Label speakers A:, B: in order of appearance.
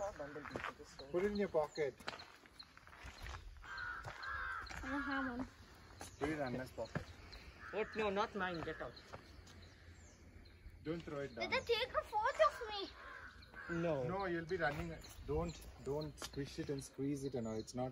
A: small bundle piece. Just
B: Put it in your pocket.
C: I don't have one.
B: Put it in Anna's pocket.
A: What? No, not mine. Get out.
B: Don't throw it down.
C: Did they take a photo of me?
A: No.
B: No, you'll be running. Don't squish it and squeeze it and all. It's not